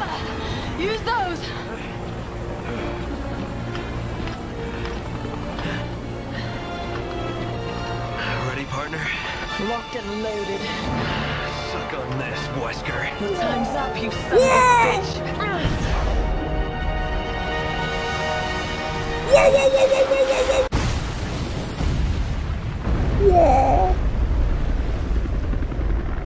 Use those. Ready, partner? Locked and loaded. Suck on this, Whoasker. Time's up, you son of a bitch. Yeah.